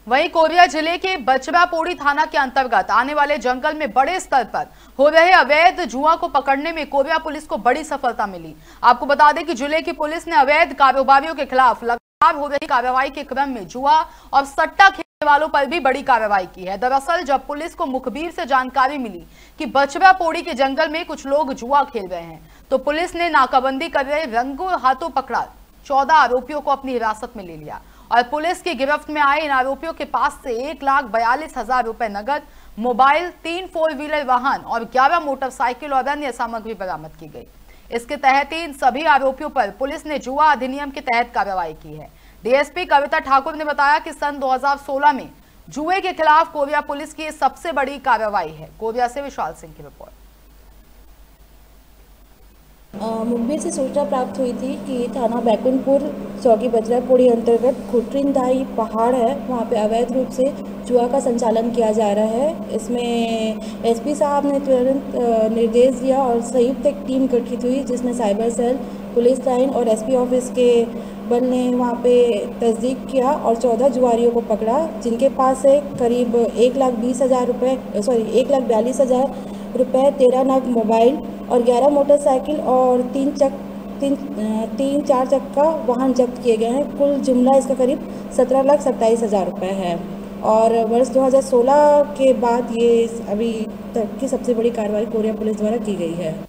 वहीं कोरिया जिले के बचवापोड़ी थाना के अंतर्गत आने वाले जंगल में बड़े स्तर पर हो रहे अवैध जुआ को पकड़ने में कोरिया पुलिस को बड़ी सफलता मिली। आपको बता दें कि जिले की पुलिस ने अवैध कारोबारियों के खिलाफ लगातार हो रही कार्रवाई के क्रम में जुआ और सट्टा खेलने वालों पर भी बड़ी कार्रवाई की है। दरअसल जब पुलिस को मुखबिर से जानकारी मिली कि बचवापोड़ी के जंगल में कुछ लोग जुआ खेल रहे हैं, तो पुलिस ने नाकाबंदी कर रहे रंगों हाथों पकड़ा 14 आरोपियों को अपनी हिरासत में ले लिया और पुलिस की गिरफ्त में आए इन आरोपियों के पास से 1,42,000 रुपए नगद, मोबाइल, 3 4 व्हीलर वाहन और 11 मोटरसाइकिल और अन्य सामग्री बरामद की गई। इसके तहत इन सभी आरोपियों पर पुलिस ने जुआ अधिनियम के तहत कार्रवाई की है। डीएसपी कविता ठाकुर ने बताया कि सन 2016 में जुए के खिलाफ कोरिया पुलिस की सबसे बड़ी कार्रवाई है। कोरिया से विशाल सिंह की रिपोर्ट। मुखबिर से सूचना प्राप्त हुई थी कि थाना बैकुंठपुर चौकी बचवापोड़ी अंतर्गत खुटरिंदाई पहाड़ है, वहाँ पे अवैध रूप से जुआ का संचालन किया जा रहा है। इसमें एसपी साहब ने तुरंत निर्देश दिया और संयुक्त एक टीम गठित हुई, जिसमें साइबर सेल, पुलिस लाइन और एसपी ऑफिस के बल ने वहाँ पे तस्दीक किया और 14 जुआरियों को पकड़ा, जिनके पास से करीब 1,42,000 रुपये, 13 नग मोबाइल और 11 मोटरसाइकिल और 3 4 चक्का वाहन जब्त किए गए हैं। कुल जुमला इसका करीब 17,27,000 रुपये है। और वर्ष 2016 के बाद ये अभी तक की सबसे बड़ी कार्रवाई कोरिया पुलिस द्वारा की गई है।